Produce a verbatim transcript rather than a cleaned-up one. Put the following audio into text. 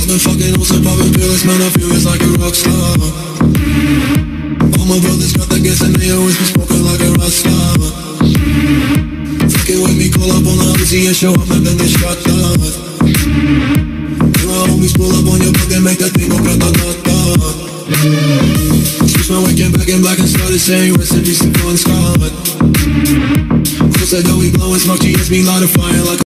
been fucking on some poppin' pills, man, I feel it's like a rock star. All my brothers got that gas and they always be smoking like a rock star. Fucking with me, call up on the Uzi and show up and then they shot down. You my homies pull up on your block and make that thing go grata-ta-ta. Switch my weekend back in black and started saying rest in peace to Bon Scott. Close that door, we blowin' smoke, G S me light a fire like